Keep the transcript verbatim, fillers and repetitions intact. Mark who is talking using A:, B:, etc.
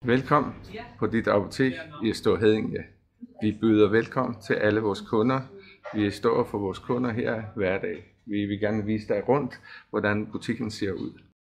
A: Velkommen på dit apotek i Store Heddinge. Vi byder velkommen til alle vores kunder. Vi står for vores kunder her hver dag. Vi vil gerne vise dig rundt, hvordan butikken ser ud.